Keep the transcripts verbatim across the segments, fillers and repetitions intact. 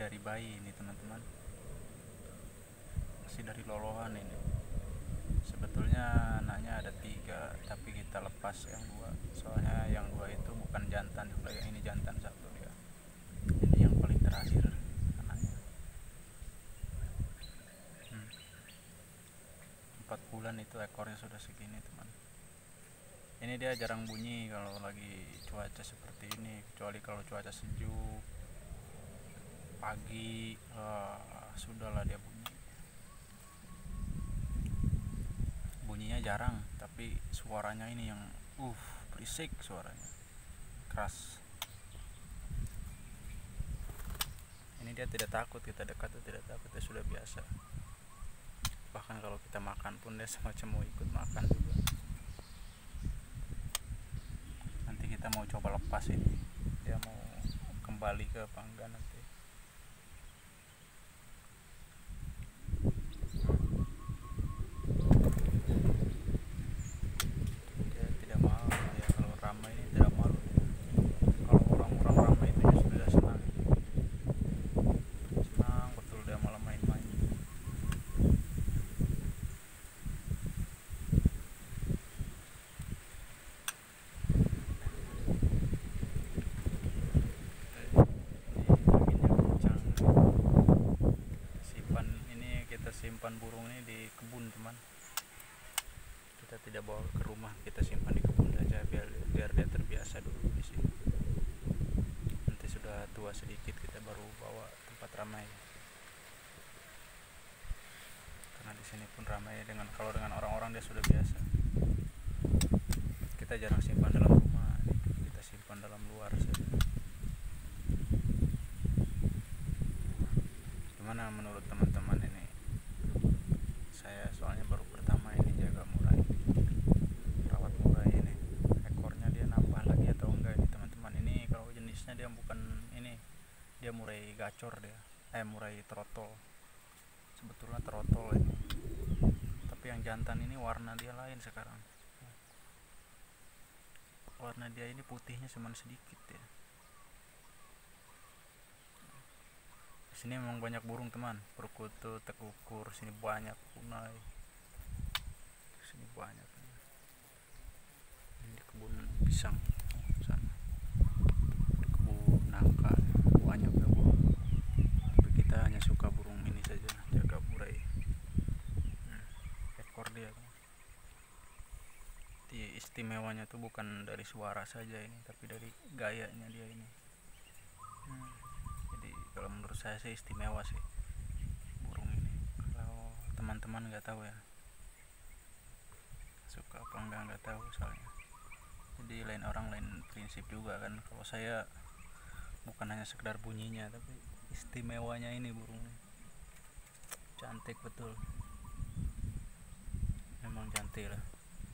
dari bayi ini teman-teman, masih dari lolohan ini. Sebetulnya anaknya ada tiga, tapi kita lepas yang dua, soalnya yang dua itu bukan jantan juga, yang ini jantan satu dia. Ini yang paling terakhir anaknya. hmm. Empat bulan itu ekornya sudah segini teman. Ini dia jarang bunyi kalau lagi cuaca seperti ini, kecuali kalau cuaca sejuk pagi, uh, sudahlah dia bunyi. Bunyinya jarang, tapi suaranya ini yang uh berisik, suaranya keras. Ini dia tidak takut, kita dekat tuh tidak takut, dia sudah biasa. Bahkan kalau kita makan pun dia semacam mau ikut makan juga. Nanti kita mau coba lepas ini, dia mau kembali ke apa enggak nanti. Dia tidak mau ya, kalau ramai ini tidak malu. Kalau orang-orang ramai itu dia sudah senang, senang betul dia malah main-main. Simpan burung ini di kebun teman, kita tidak bawa ke rumah, kita simpan di kebun saja biar biar dia terbiasa dulu di sini. Nanti sudah tua sedikit kita baru bawa tempat ramai, karena di sini pun ramai dengan kalau dengan orang-orang dia sudah biasa. Kita jarang simpan dalam rumah, kita simpan dalam luar saja. Gimana menurut teman-teman ini? Saya soalnya baru pertama ini jaga murai, rawat murai ini. Ekornya dia nambah lagi atau enggak ini teman-teman. Ini kalau jenisnya dia bukan ini, dia murai gacor dia, eh murai trotol. Sebetulnya trotol ini, tapi yang jantan ini warna dia lain sekarang. Warna dia ini putihnya cuma sedikit ya. Sini memang banyak burung teman, perkutut, tekukur, sini banyak punai, sini banyak. Ini di kebun pisang sana, di kebun nangka banyak ya burung. Tapi kita hanya suka burung ini saja, jaga murai. hmm. Ekor dia di istimewanya tuh bukan dari suara saja ini, tapi dari gayanya dia ini. hmm. Kalau menurut saya sih istimewa sih burung ini. Kalau teman-teman nggak tahu ya, suka apa enggak nggak tahu soalnya. Jadi lain orang lain prinsip juga kan. Kalau saya bukan hanya sekedar bunyinya, tapi istimewanya ini burung ini. Cantik betul, memang cantik lah.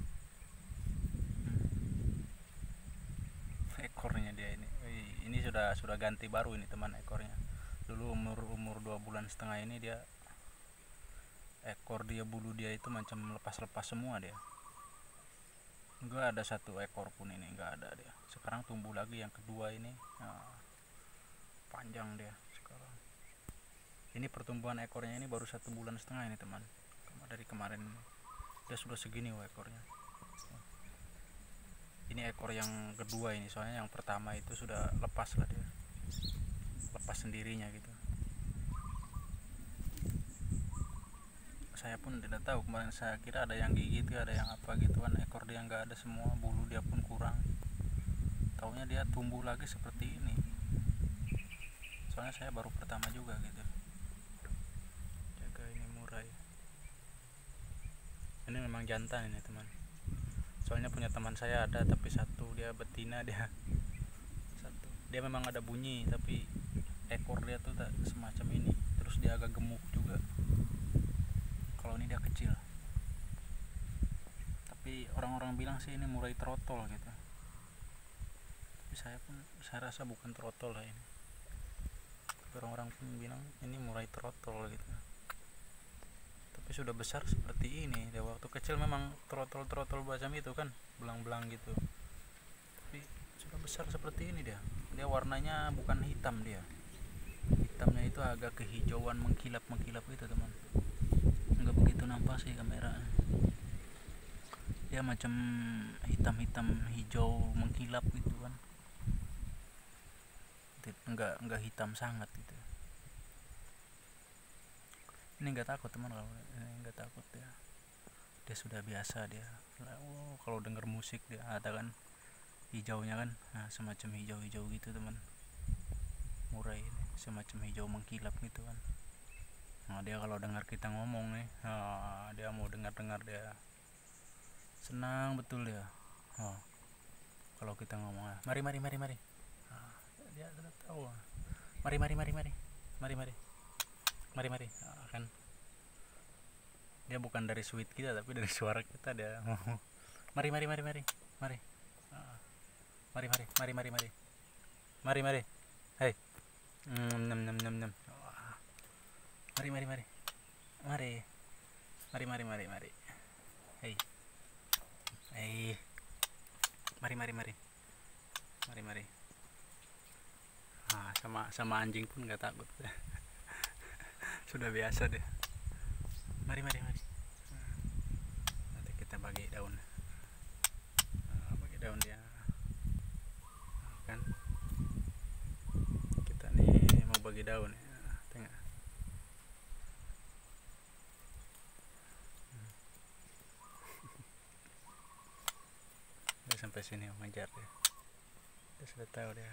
hmm. Ekornya dia ini, ini sudah sudah ganti baru ini teman ekornya. Dulu umur umur dua bulan setengah ini dia ekor dia, bulu dia itu macam lepas-lepas semua dia. Enggak ada satu ekor pun ini, enggak ada dia. Sekarang tumbuh lagi yang kedua ini, nah, panjang dia sekarang. Ini pertumbuhan ekornya ini baru satu bulan setengah ini teman. Dari kemarin dia sudah segini wah ekornya. Ini ekor yang kedua ini, soalnya yang pertama itu sudah lepas lah dia, lepas sendirinya gitu. Saya pun tidak tahu, kemarin saya kira ada yang gigit, ada yang apa gitu kan. Ekor dia nggak ada semua, bulu dia pun kurang. Taunya dia tumbuh lagi seperti ini. Soalnya saya baru pertama juga gitu jaga ini murai. Ini memang jantan ini teman. Soalnya punya teman saya ada, tapi satu dia betina dia. Satu. Dia memang ada bunyi, tapi ekor dia tuh tak semacam ini. Terus dia agak gemuk juga. Kalau ini dia kecil. Tapi orang-orang bilang sih ini murai trotol gitu. Tapi saya pun saya rasa bukan trotol lah ini. Tapi orang-orang pun bilang ini murai trotol gitu. Tapi sudah besar seperti ini. Dia waktu kecil memang trotol-trotol macam itu kan, belang-belang gitu. Tapi sudah besar seperti ini dia. Dia warnanya bukan hitam dia. hitamnya itu agak kehijauan mengkilap-mengkilap gitu teman, nggak begitu nampak sih kamera, dia macam hitam-hitam hijau mengkilap gitu kan, nggak nggak hitam sangat gitu. Ini nggak takut teman, kalau ini nggak takut ya, dia sudah biasa dia. Oh, kalau denger musik dia ada kan hijaunya kan, nah, semacam hijau-hijau gitu teman, murai ini semacam hijau mengkilap gitu kan. Nah, dia kalau dengar kita ngomong nih, nah, dia mau dengar-dengar, dia senang betul dia. Oh, kalau kita ngomong, mari mari mari mari, nah, dia sudah tahu, mari mari mari mari mari mari mari mari, nah, kan dia bukan dari sweet kita tapi dari suara kita dia mari mari mari mari mari, nah, mari mari mari mari mari mari mari, hei, nem nem nem nem, mari mari mari mari mari mari mari mari, hei hei, mari mari mari mari mari. Nah, sama sama anjing pun nggak takut sudah biasa deh, mari mari mari. Nanti kita bagi daun, nah, bagi daun dia kan, kita nih mau bagi daun ya, tengah. Dia sampai sini mengejar dia, dia sudah tahu dia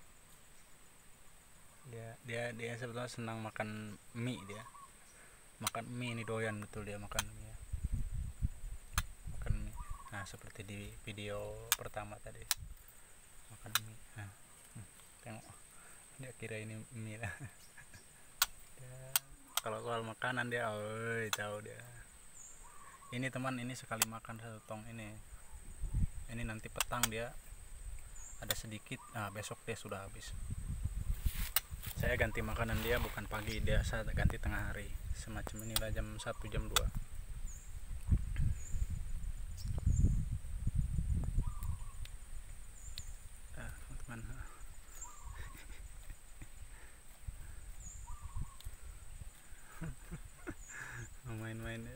dia dia dia sebetulnya senang makan mie, dia makan mie ini, doyan betul dia makan mie ya. Makan mie, nah seperti di video pertama tadi makan mie, nah, tengok dia kira ini mie lah. Dia, kalau soal makanan dia oi tahu dia. Ini teman, ini sekali makan satu tong ini ini nanti petang dia ada sedikit, nah besok dia sudah habis. Saya ganti makanan dia bukan pagi, dia saya ganti tengah hari, semacam inilah jam satu jam dua. Nah, teman-teman, main-main ya.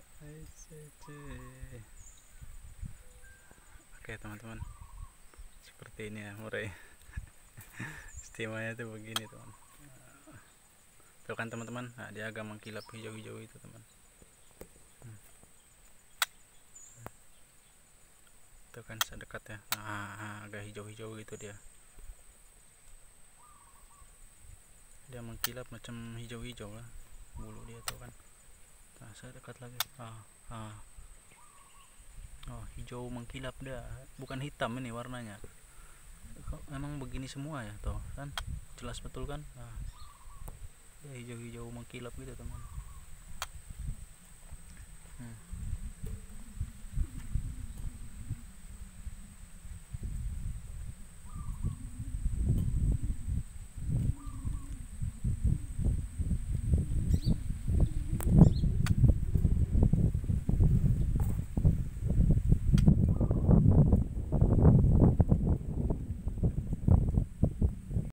Oke teman-teman, seperti ini ya murai. Istimewanya tuh begini teman, tuh kan teman-teman, nah, dia agak mengkilap hijau-hijau itu teman, hmm. Tuh kan sedekat ya, nah, agak hijau-hijau gitu dia, dia mengkilap macam hijau-hijau lah bulu dia tuh kan. Nah, saya dekat lagi, ah, ah. Oh, hijau mengkilap dia, bukan hitam ini warnanya. Memang begini semua ya tuh kan, jelas betul kan. Nah, dia hijau-hijau mengkilap gitu teman, hmm.